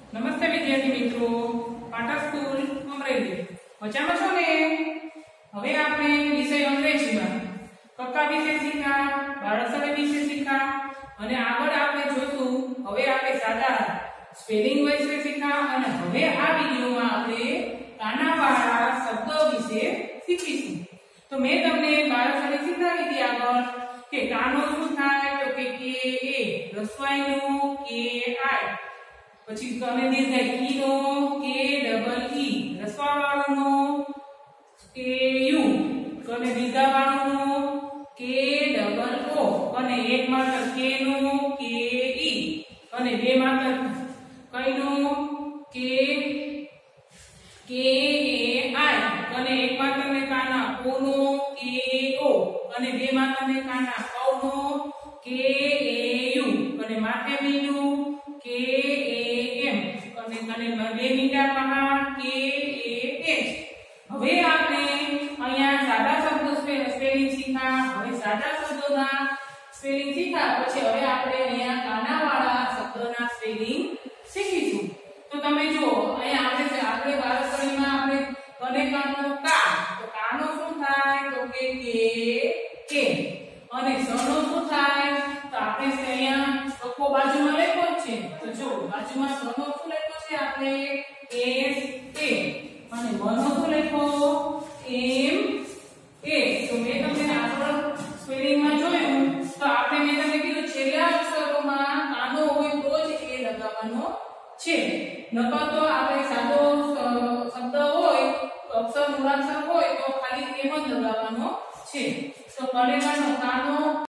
નમસ્તે વિદ્યાર્થી મિત્રો, પાટા સ્કૂલ અમરેલી મજામાં છો ને? હવે આપણે વિષય અંગ્રેજીમાં કક્કા વિશે શીખ્યા, બાળસરે વિશે શીખ્યા અને આગળ આપણે જોશું હવે આપણે સાદા સ્પેલિંગ વિશે શીખ્યા અને હવે આ વિડિયોમાં આપણે કાનાવાળા શબ્દો વિશે શીખીશું. તો મેં તમને બાળસરે શીખવાડી હતી આગળ કે કાનો શું થાય તો કે એ રસવાઈનો કે આઈ પછી કને દીર્ઘાય ઈ નો કે ડબલ ઈ રસવાવાળો નો કે યુ કને દીર્ઘાવાળો નો કે ડબલ ઓ અને એક માત્ર કે નો કે ઈ અને બે માત્ર કઈ નો કે એ આઈ અને એક માત્ર ને કાના ઓ નો કે ઓ અને બે માત્ર ને કાના ઓ નો કે એ યુ અને માથે બીજું કે અને બે મીંડા પહાડ કે એ એચ. હવે આપણે અહીંયા સાદા શબ્દો સ્પેલિંગ શીખ્યા. હવે સાદા શબ્દોના સ્પેલિંગ શીખ્યા પછી હવે આપણે અહીંયા કાનાવાળા શબ્દોના સ્પેલિંગ શીખીશું. તો તમે જુઓ અહીંયા આપણે બાળસરીમાં આપણે કને કાનો કા તો કાનો શું થાય તો કે અને સનો શું થાય તો આપણે અહીંયા લખો બાજુમાં લખ્યો છે તો જો બાજુમાં સનો શું લખ્યો છે આપણે એસ એ અને મનો શું લખ્યો એમ એ. તો મેં તમને આગળ સ્પેલિંગમાં જોયું તો આપણે મેં તમને કીધું છેલ્લા અક્ષરોમાં કાનો હોય તો જ એ લગાવવાનો છે, નકર તો આપણે સાદો શબ્દ હોય અક્ષર મૂળાક્ષર હોય તો ખાલી એમ જ લગાવવાનો છે. તો કનેકાનો કાનો